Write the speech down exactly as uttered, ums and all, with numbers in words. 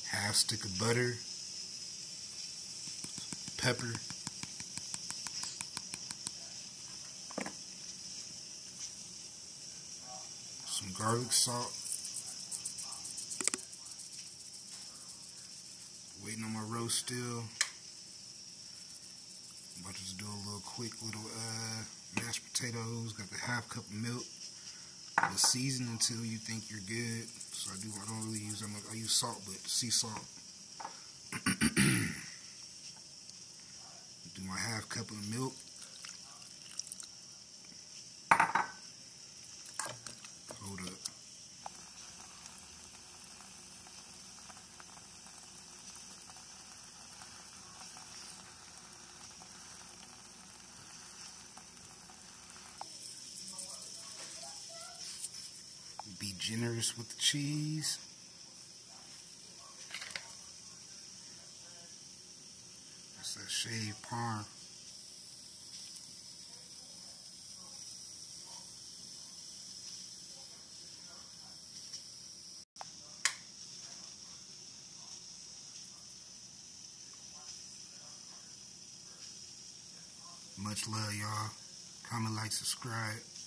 half stick of butter, pepper, some garlic salt. Waiting on my roast still. I'm about to just do a little quick little uh, mashed potatoes. Got the half cup of milk. The season until you think you're good. So I do. I don't really use. I'm like I use salt, but sea salt. Do my half cup of milk. Hold up. Be generous with the cheese. That's that shaved parm. Much love, y'all. Comment, like, subscribe.